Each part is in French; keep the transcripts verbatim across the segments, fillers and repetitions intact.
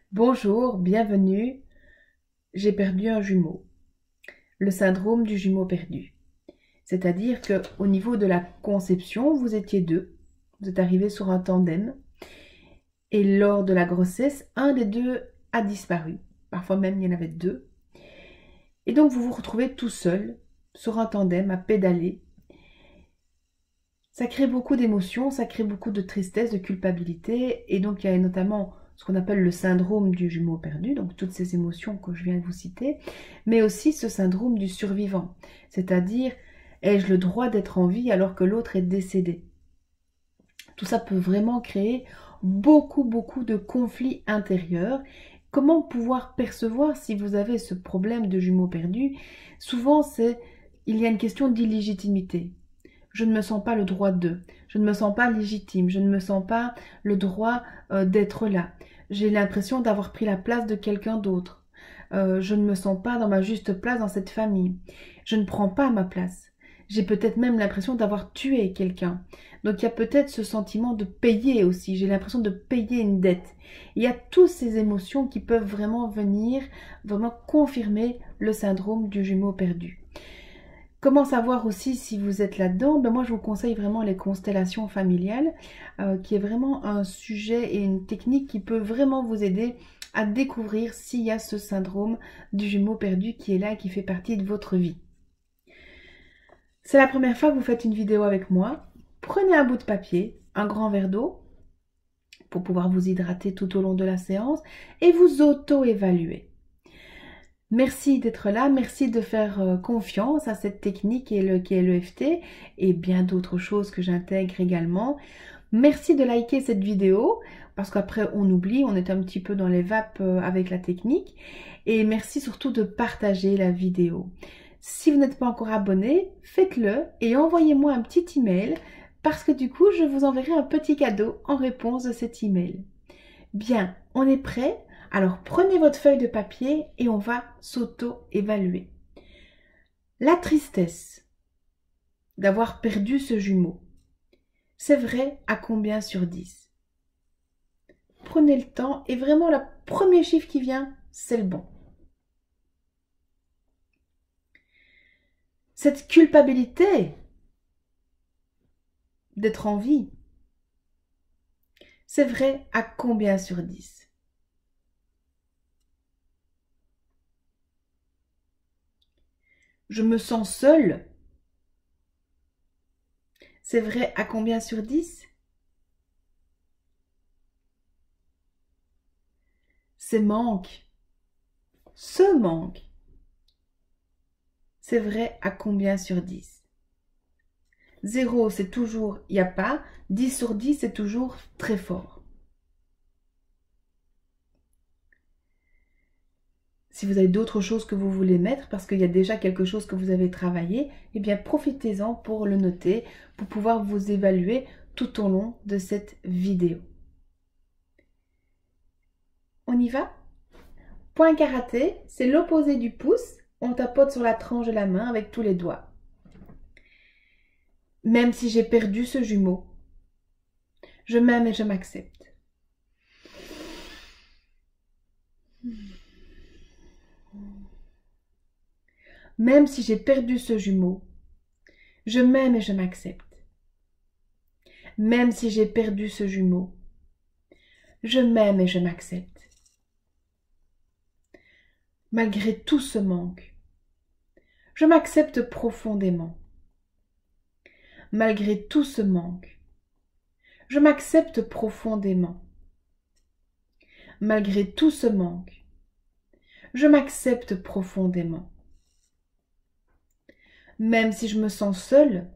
Bonjour, bienvenue. J'ai perdu un jumeau. Le syndrome du jumeau perdu. C'est-à-dire que au niveau de la conception, vous étiez deux. Vous êtes arrivés sur un tandem. Et lors de la grossesse, un des deux a disparu. Parfois même, il y en avait deux. Et donc, vous vous retrouvez tout seul sur un tandem à pédaler. Ça crée beaucoup d'émotions, ça crée beaucoup de tristesse, de culpabilité. Et donc, il y a notamment ce qu'on appelle le syndrome du jumeau perdu, donc toutes ces émotions que je viens de vous citer, mais aussi ce syndrome du survivant, c'est-à-dire, ai-je le droit d'être en vie alors que l'autre est décédé? Tout ça peut vraiment créer beaucoup, beaucoup de conflits intérieurs. Comment pouvoir percevoir si vous avez ce problème de jumeau perdu? Souvent, c'est, il y a une question d'illégitimité. Je ne me sens pas le droit de, je ne me sens pas légitime, je ne me sens pas le droit euh, d'être là. J'ai l'impression d'avoir pris la place de quelqu'un d'autre. Euh, je ne me sens pas dans ma juste place dans cette famille. Je ne prends pas ma place. J'ai peut-être même l'impression d'avoir tué quelqu'un. Donc il y a peut-être ce sentiment de payer aussi. J'ai l'impression de payer une dette. Il y a toutes ces émotions qui peuvent vraiment venir, vraiment confirmer le syndrome du jumeau perdu. Comment savoir aussi si vous êtes là-dedans? Ben moi, je vous conseille vraiment les constellations familiales, euh, qui est vraiment un sujet et une technique qui peut vraiment vous aider à découvrir s'il y a ce syndrome du jumeau perdu qui est là et qui fait partie de votre vie. C'est la première fois que vous faites une vidéo avec moi. Prenez un bout de papier, un grand verre d'eau, pour pouvoir vous hydrater tout au long de la séance et vous auto-évaluer. Merci d'être là, merci de faire confiance à cette technique qui est le, qui est l'E F T et bien d'autres choses que j'intègre également. Merci de liker cette vidéo parce qu'après on oublie, on est un petit peu dans les vapes avec la technique. Et merci surtout de partager la vidéo. Si vous n'êtes pas encore abonné, faites-le et envoyez-moi un petit email parce que du coup je vous enverrai un petit cadeau en réponse de cet email. Bien, on est prêt? Alors prenez votre feuille de papier et on va s'auto-évaluer. La tristesse d'avoir perdu ce jumeau, c'est vrai à combien sur dix? Prenez le temps et vraiment le premier chiffre qui vient, c'est le bon. Cette culpabilité d'être en vie, c'est vrai à combien sur dix? Je me sens seule, c'est vrai à combien sur dix? C'est manque, ce manque, c'est vrai à combien sur dix? zéro, c'est toujours il n'y a pas. dix sur dix, c'est toujours très fort. Si vous avez d'autres choses que vous voulez mettre, parce qu'il y a déjà quelque chose que vous avez travaillé, eh bien profitez-en pour le noter, pour pouvoir vous évaluer tout au long de cette vidéo. On y va? Point karaté, c'est l'opposé du pouce. On tapote sur la tranche de la main avec tous les doigts. Même si j'ai perdu ce jumeau, je m'aime et je m'accepte. Même si j'ai perdu ce jumeau, je m'aime et je m'accepte. Même si j'ai perdu ce jumeau, je m'aime et je m'accepte. Malgré tout ce manque, je m'accepte profondément. Malgré tout ce manque, je m'accepte profondément. Malgré tout ce manque, je m'accepte profondément. Même si je me sens seule,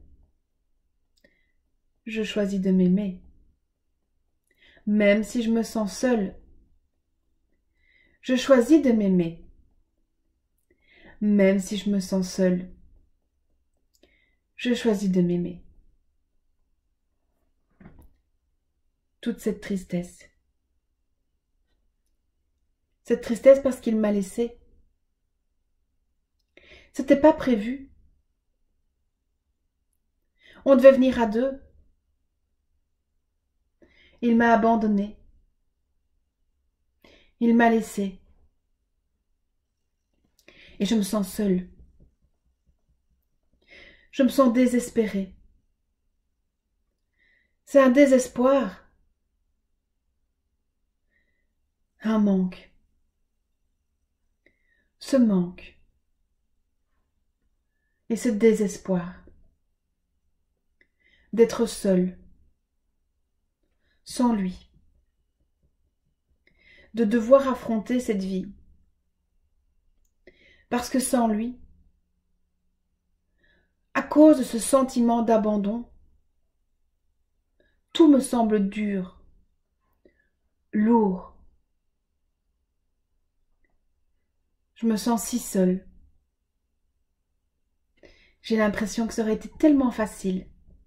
je choisis de m'aimer. Même si je me sens seule, je choisis de m'aimer. Même si je me sens seule, je choisis de m'aimer. Toute cette tristesse. Cette tristesse parce qu'il m'a laissée. C'était pas prévu. On devait venir à deux. Il m'a abandonnée. Il m'a laissé. Et je me sens seule. Je me sens désespérée. C'est un désespoir. Un manque. Ce manque. Et ce désespoir. D'être seule. Sans lui. De devoir affronter cette vie. Parce que sans lui, à cause de ce sentiment d'abandon, tout me semble dur, lourd. Je me sens si seule. J'ai l'impression que ça aurait été tellement facile.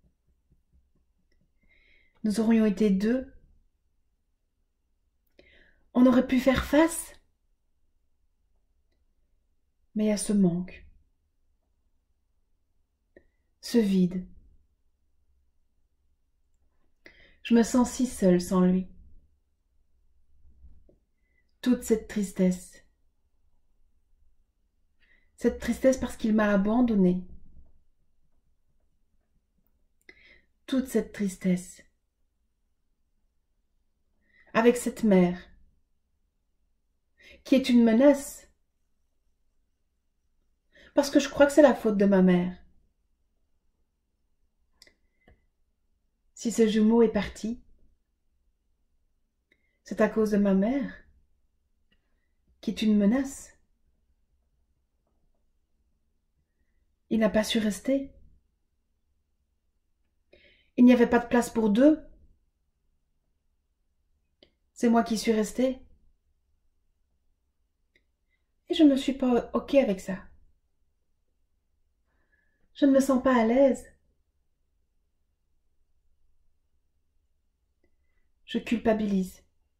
Nous aurions été deux. On aurait pu faire face. Mais il y a ce manque. Ce vide. Je me sens si seule sans lui. Toute cette tristesse. Cette tristesse parce qu'il m'a abandonnée. Toute cette tristesse. Avec cette mère qui est une menace. Parce que je crois que c'est la faute de ma mère. Si ce jumeau est parti, c'est à cause de ma mère, qui est une menace. Il n'a pas su rester. Il n'y avait pas de place pour deux. C'est moi qui suis restée. Et je ne me suis pas OK avec ça. Je ne me sens pas à l'aise. Je culpabilise.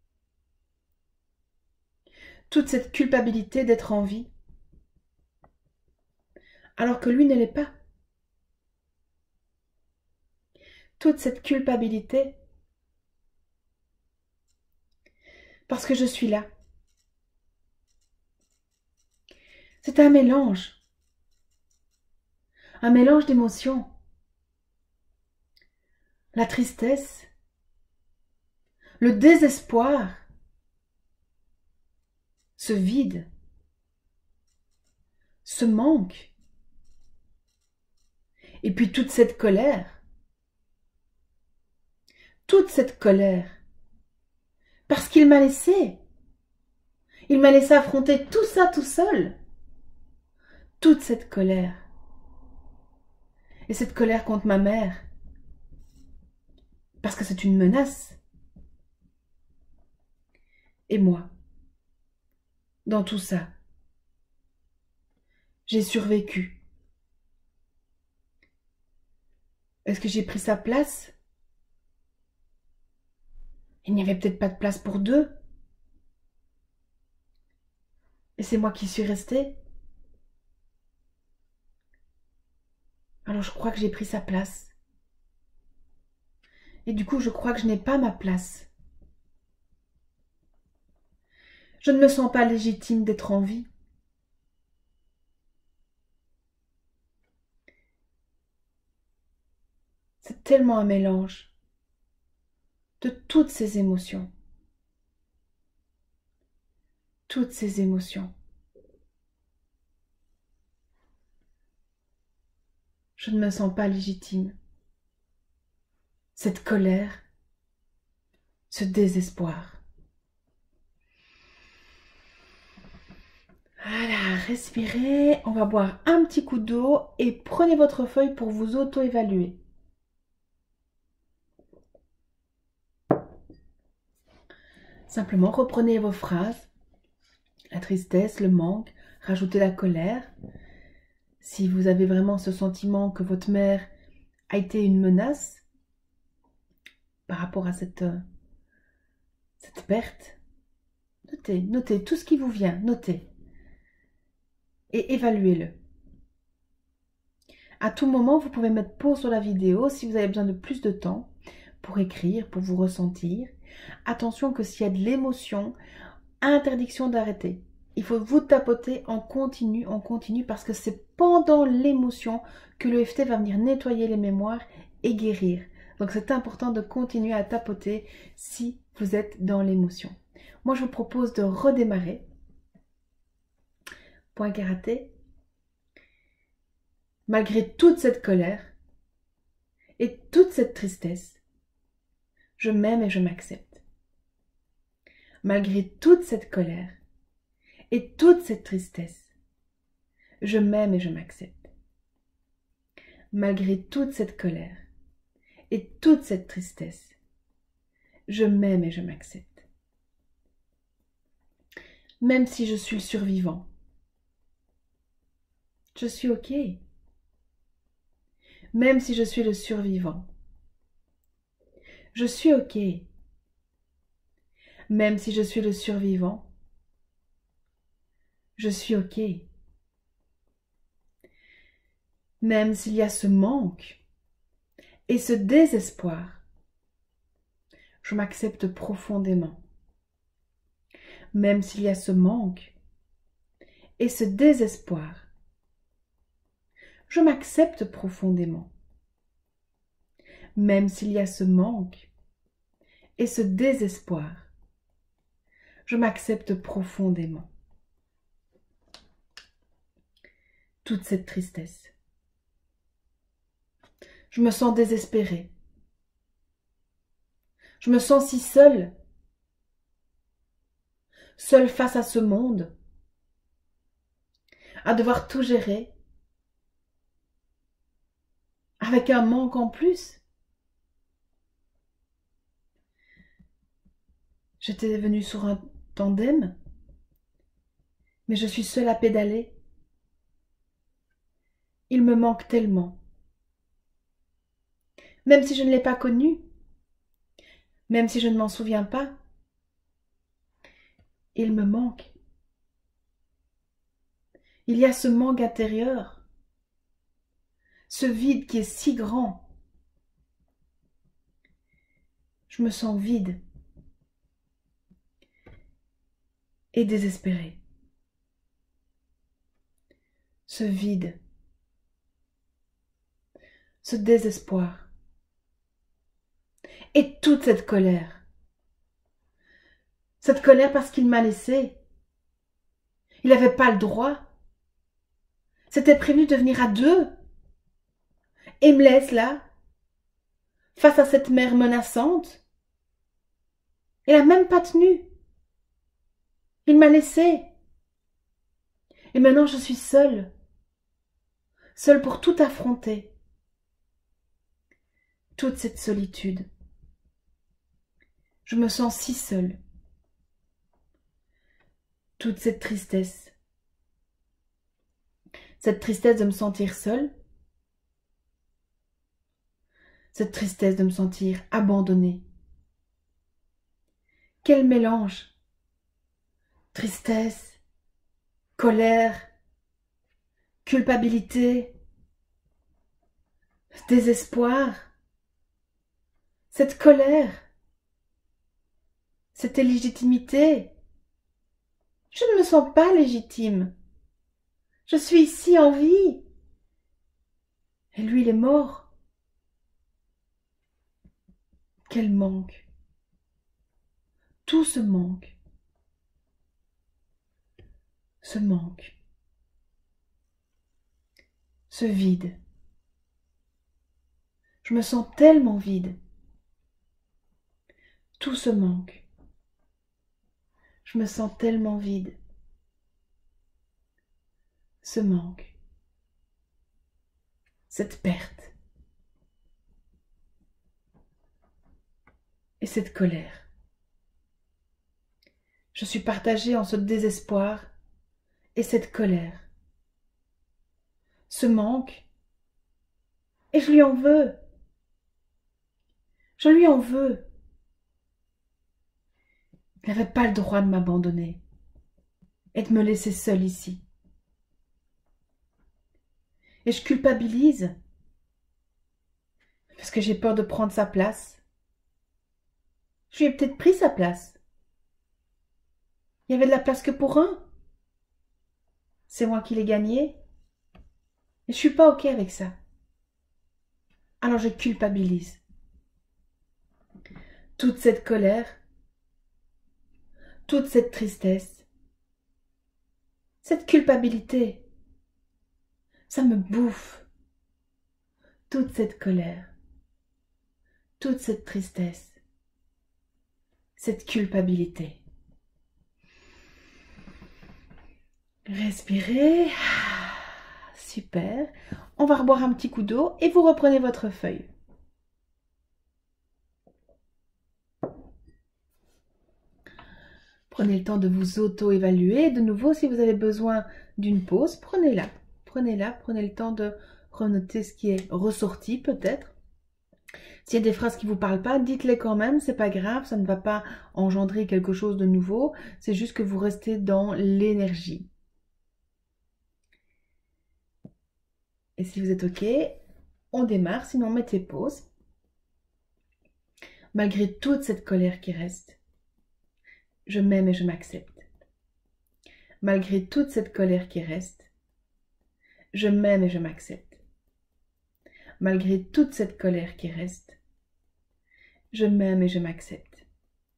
Toute cette culpabilité d'être en vie, alors que lui ne l'est pas. Toute cette culpabilité, parce que je suis là. C'est un mélange. Un mélange d'émotions. La tristesse, le désespoir, ce vide, ce manque, et puis toute cette colère, toute cette colère, parce qu'il m'a laissé, il m'a laissé affronter tout ça tout seul, toute cette colère, et cette colère contre ma mère, parce que c'est une menace, et moi, dans tout ça, j'ai survécu. Est-ce que j'ai pris sa place? Il n'y avait peut-être pas de place pour deux. Et c'est moi qui suis restée. Alors je crois que j'ai pris sa place. Et du coup, je crois que je n'ai pas ma place. Je ne me sens pas légitime d'être en vie. C'est tellement un mélange de toutes ces émotions. Toutes ces émotions. Je ne me sens pas légitime. Cette colère, ce désespoir. Voilà, respirez. On va boire un petit coup d'eau et prenez votre feuille pour vous auto-évaluer. Simplement, reprenez vos phrases. La tristesse, le manque, rajoutez la colère. Si vous avez vraiment ce sentiment que votre mère a été une menace par rapport à cette, cette perte, notez, notez tout ce qui vous vient, notez. Et évaluez-le. À tout moment, vous pouvez mettre pause sur la vidéo si vous avez besoin de plus de temps pour écrire, pour vous ressentir. Attention que s'il y a de l'émotion, interdiction d'arrêter. Il faut vous tapoter en continu, en continu, parce que c'est pendant l'émotion que le E F T va venir nettoyer les mémoires et guérir. Donc c'est important de continuer à tapoter si vous êtes dans l'émotion. Moi, je vous propose de redémarrer. Point karaté. Malgré toute cette colère et toute cette tristesse, je m'aime et je m'accepte. Malgré toute cette colère et toute cette tristesse, je m'aime et je m'accepte. Malgré toute cette colère et toute cette tristesse, je m'aime et je m'accepte. Même si je suis le survivant, je suis OK. Même si je suis le survivant, je suis OK. Même si je suis le survivant, je suis OK. Même s'il y a ce manque et ce désespoir, je m'accepte profondément. Même s'il y a ce manque et ce désespoir, je m'accepte profondément. Même s'il y a ce manque et ce désespoir, je m'accepte profondément. Toute cette tristesse. Je me sens désespérée. Je me sens si seule. Seule face à ce monde. À devoir tout gérer. Avec un manque en plus. J'étais venue sur un tandem. Mais je suis seule à pédaler. Il me manque tellement. Même si je ne l'ai pas connu. Même si je ne m'en souviens pas. Il me manque. Il y a ce manque intérieur. Ce vide qui est si grand. Je me sens vide. Et désespérée. Ce vide. Ce désespoir. Et toute cette colère. Cette colère parce qu'il m'a laissé. Il n'avait pas le droit. C'était prévu de venir à deux. Et me laisse là, face à cette mer menaçante. Il n'a même pas tenu. Il m'a laissé. Et maintenant je suis seule. Seule pour tout affronter. Toute cette solitude. Je me sens si seule. Toute cette tristesse. Cette tristesse de me sentir seule. Cette tristesse de me sentir abandonnée. Quel mélange! Tristesse, colère, culpabilité, désespoir, cette colère, cette illégitimité. Je ne me sens pas légitime. Je suis ici en vie. Et lui, il est mort. Quel manque. Tout ce manque. Ce manque. Ce vide. Je me sens tellement vide. Tout ce manque. Je me sens tellement vide. Ce manque. Cette perte. Et cette colère. Je suis partagée en ce désespoir et cette colère. Ce manque. Et je lui en veux. Je lui en veux. Il n'avait pas le droit de m'abandonner et de me laisser seule ici. Et je culpabilise parce que j'ai peur de prendre sa place. Je lui ai peut-être pris sa place. Il y avait de la place que pour un. C'est moi qui l'ai gagné. Et je suis pas OK avec ça. Alors je culpabilise. Toute cette colère, toute cette tristesse, cette culpabilité, ça me bouffe. Toute cette colère, toute cette tristesse, cette culpabilité. Respirez. Super. On va reboire un petit coup d'eau et vous reprenez votre feuille. Prenez le temps de vous auto-évaluer. De nouveau, si vous avez besoin d'une pause, prenez-la. Prenez-la, prenez le temps de renoter ce qui est ressorti peut-être. S'il y a des phrases qui ne vous parlent pas, dites-les quand même, c'est pas grave, ça ne va pas engendrer quelque chose de nouveau, c'est juste que vous restez dans l'énergie. Et si vous êtes OK, on démarre, sinon mettez pause. Malgré toute cette colère qui reste, je m'aime et je m'accepte. Malgré toute cette colère qui reste, je m'aime et je m'accepte. Malgré toute cette colère qui reste, je m'aime et je m'accepte.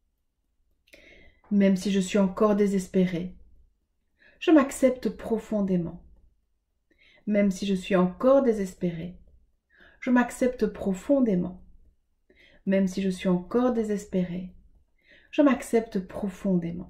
Même si je suis encore désespérée, je m'accepte profondément. Même si je suis encore désespérée, je m'accepte profondément. Même si je suis encore désespérée, je m'accepte profondément.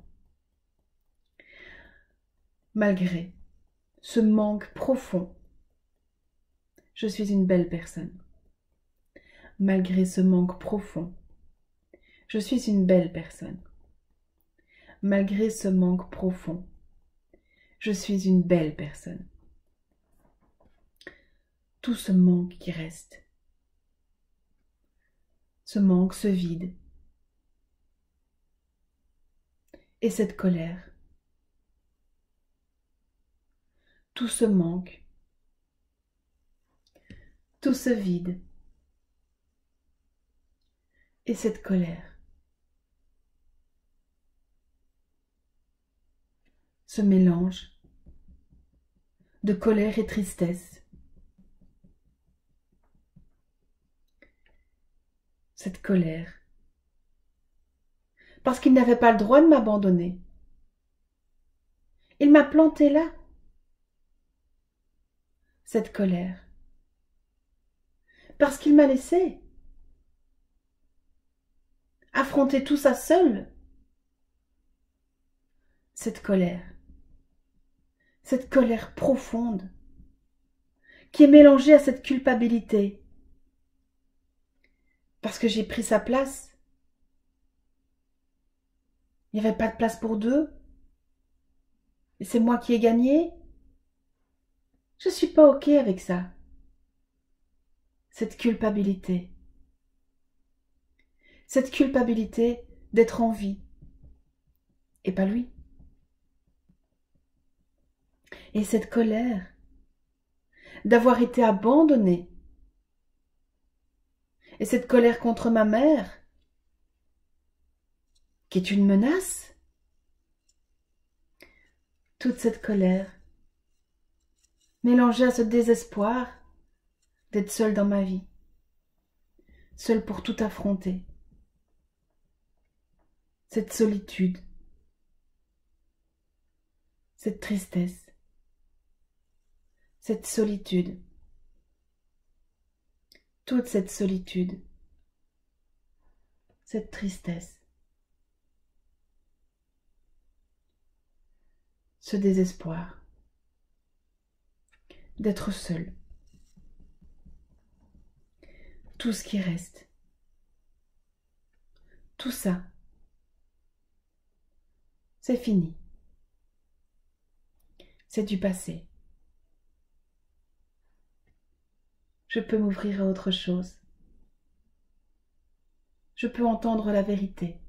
Malgré ce manque profond, je suis une belle personne. Malgré ce manque profond, je suis une belle personne. Malgré ce manque profond, je suis une belle personne. Tout ce manque qui reste, ce manque, ce vide, et cette colère, tout ce manque, tout ce vide, et cette colère, ce mélange de colère et tristesse, cette colère, parce qu'il n'avait pas le droit de m'abandonner. Il m'a planté là. Cette colère, parce qu'il m'a laissé affronter tout ça seul. Cette colère, cette colère profonde, qui est mélangée à cette culpabilité, parce que j'ai pris sa place. Il n'y avait pas de place pour deux. Et c'est moi qui ai gagné. Je ne suis pas OK avec ça. Cette culpabilité. Cette culpabilité d'être en vie. Et pas lui. Et cette colère d'avoir été abandonnée. Et cette colère contre ma mère, qui est une menace. Toute cette colère, mélangée à ce désespoir d'être seule dans ma vie, seule pour tout affronter. Cette solitude, cette tristesse, cette solitude, toute cette solitude, cette tristesse, ce désespoir d'être seule. Tout ce qui reste, tout ça, c'est fini. C'est du passé. Je peux m'ouvrir à autre chose. Je peux entendre la vérité.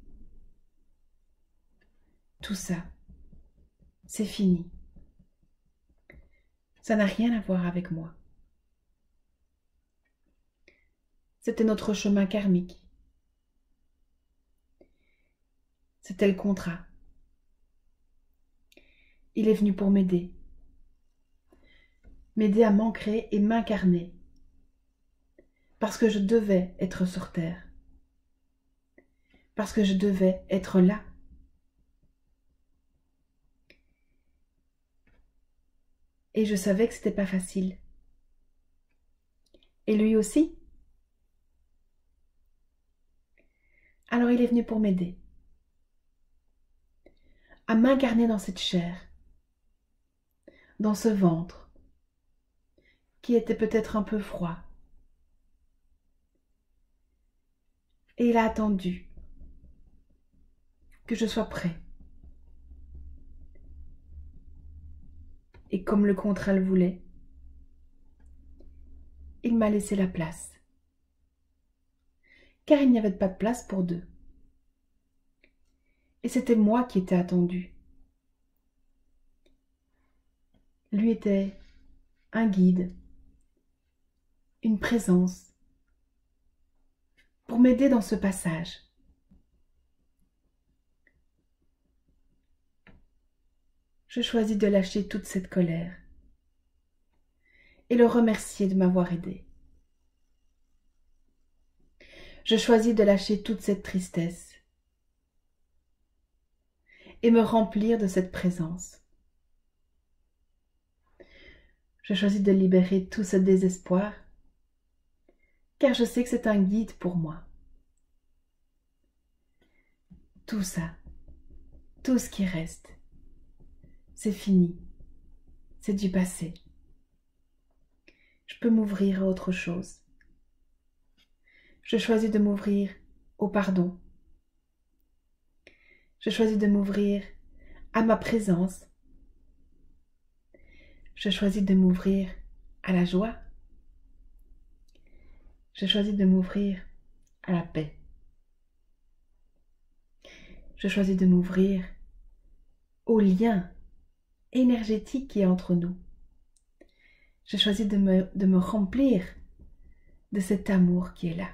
Tout ça, c'est fini. Ça n'a rien à voir avec moi. C'était notre chemin karmique. C'était le contrat. il est venu pour m'aider. M'aider à m'ancrer et m'incarner. Parce que je devais être sur terre. Parce que je devais être là. Et je savais que c'était pas facile. Et lui aussi. Alors il est venu pour m'aider. À m'incarner dans cette chair. Dans ce ventre. Qui était peut-être un peu froid. Et il a attendu que je sois prêt. Et comme le contrat le voulait, il m'a laissé la place. Car il n'y avait pas de place pour deux. Et c'était moi qui étais attendu. Lui était un guide, une présence, pour m'aider dans ce passage. Je choisis de lâcher toute cette colère et le remercier de m'avoir aidé. Je choisis de lâcher toute cette tristesse et me remplir de cette présence. Je choisis de libérer tout ce désespoir, car je sais que c'est un guide pour moi. Tout ça, tout ce qui reste, c'est fini, c'est du passé. Je peux m'ouvrir à autre chose. Je choisis de m'ouvrir au pardon. Je choisis de m'ouvrir à ma présence. Je choisis de m'ouvrir à la joie. Je choisis de m'ouvrir à la paix. Je choisis de m'ouvrir au lien énergétique qui est entre nous. Je choisis de me, de me remplir de cet amour qui est là.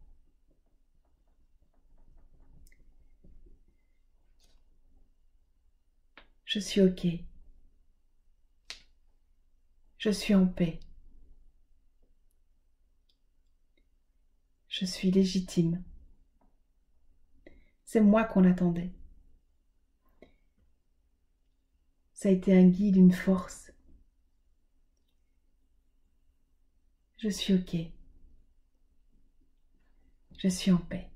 Je suis OK. Je suis en paix. Je suis légitime. C'est moi qu'on attendait. Ça a été un guide, une force. Je suis OK. Je suis en paix.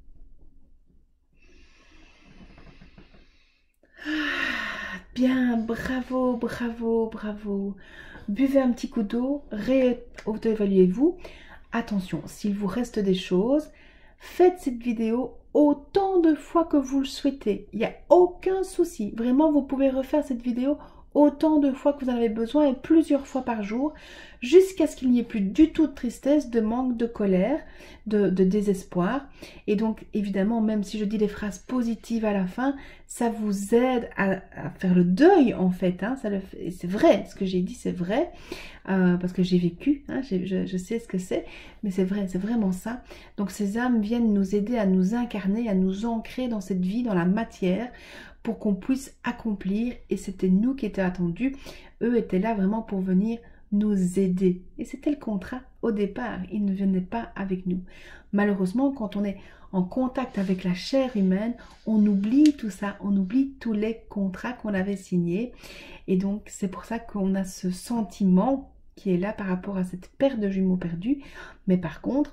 Ah, bien, bravo, bravo, bravo. Buvez un petit coup d'eau, réauto-évaluez-vous. Attention, s'il vous reste des choses, faites cette vidéo autant de fois que vous le souhaitez. Il n'y a aucun souci. Vraiment, vous pouvez refaire cette vidéo autant de fois que vous en avez besoin et plusieurs fois par jour, jusqu'à ce qu'il n'y ait plus du tout de tristesse, de manque, de colère, de, de désespoir. Et donc, évidemment, même si je dis des phrases positives à la fin, ça vous aide à, à faire le deuil, en fait. Hein, c'est vrai, ce que j'ai dit, c'est vrai, euh, parce que j'ai vécu, hein, je, je sais ce que c'est, mais c'est vrai, c'est vraiment ça. Donc, ces âmes viennent nous aider à nous incarner, à nous ancrer dans cette vie, dans la matière, pour qu'on puisse accomplir, et c'était nous qui étions attendus. Eux étaient là vraiment pour venir nous aider. Et c'était le contrat au départ, ils ne venaient pas avec nous. Malheureusement, quand on est en contact avec la chair humaine, on oublie tout ça, on oublie tous les contrats qu'on avait signés. Et donc, c'est pour ça qu'on a ce sentiment qui est là par rapport à cette paire de jumeaux perdus. Mais par contre,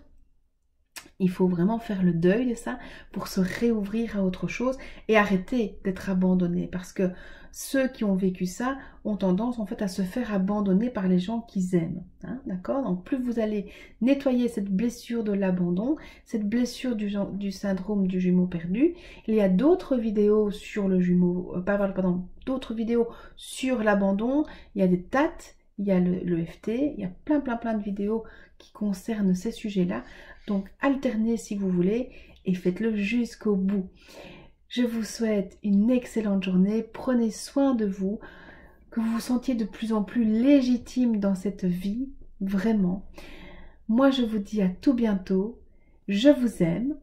il faut vraiment faire le deuil de ça pour se réouvrir à autre chose et arrêter d'être abandonné. Parce que ceux qui ont vécu ça ont tendance en fait à se faire abandonner par les gens qu'ils aiment. Hein, d'accord? Donc plus vous allez nettoyer cette blessure de l'abandon, cette blessure du, du syndrome du jumeau perdu, il y a d'autres vidéos sur le jumeau, euh, pardon, d'autres vidéos sur l'abandon, il y a des T A T, il y a le, le F T, il y a plein plein plein de vidéos qui concernent ces sujets-là. Donc alternez si vous voulez et faites-le jusqu'au bout. Je vous souhaite une excellente journée, prenez soin de vous, que vous vous sentiez de plus en plus légitime dans cette vie, vraiment. Moi je vous dis à tout bientôt, je vous aime,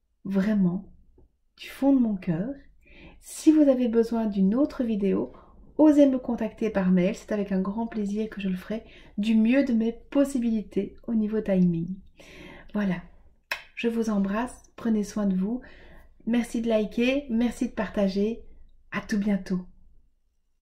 vraiment, du fond de mon cœur. Si vous avez besoin d'une autre vidéo, osez me contacter par mail, c'est avec un grand plaisir que je le ferai du mieux de mes possibilités au niveau timing. Voilà, je vous embrasse, prenez soin de vous, merci de liker, merci de partager, à tout bientôt.